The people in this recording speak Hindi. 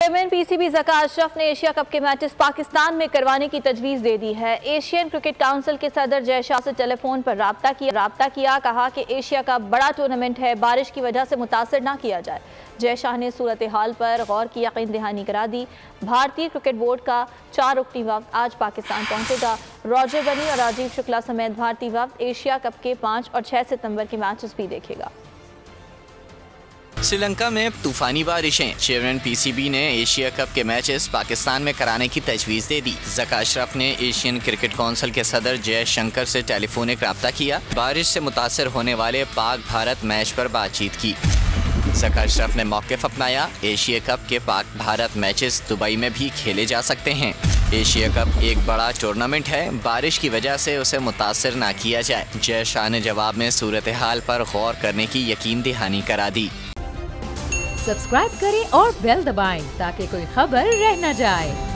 चेयरमैन पीसीबी ज़का अशरफ ने एशिया कप के मैचेस पाकिस्तान में करवाने की तजवीज़ दे दी है। एशियन क्रिकेट काउंसिल के सदर जय शाह से टेलीफोन पर राब्ता किया, कहा कि एशिया का बड़ा टूर्नामेंट है, बारिश की वजह से मुतासर ना किया जाए। जय शाह ने सूरत हाल पर गौर की यकीन दहानी करा दी। भारतीय क्रिकेट बोर्ड का 4 रुकनी वक्त आज पाकिस्तान पहुंचेगा। रॉजर बनी और राजीव शुक्ला समेत भारतीय वक्त एशिया कप के 5 और 6 सितंबर के मैचेस भी देखेगा। श्रीलंका में तूफानी बारिशें। चेयरमैन पीसीबी ने एशिया कप के मैचेस पाकिस्तान में कराने की तजवीज़ दे दी। ज़का अशरफ ने एशियन क्रिकेट काउंसिल के सदर जय शंकर से टेलीफोनिक राब्ता किया। बारिश से मुतासर होने वाले पाक भारत मैच पर बातचीत की। ज़का अशरफ ने मौक़िफ़ अपनाया। एशिया कप के पाक भारत मैचेस दुबई में भी खेले जा सकते हैं। एशिया कप एक बड़ा टूर्नामेंट है, बारिश की वजह से उसे मुतासर ना किया जाए। जय शाह ने जवाब में सूरत हाल पर गौर करने की यकीन दहानी करा दी। सब्सक्राइब करें और बेल दबाएं ताकि कोई खबर रह न जाए।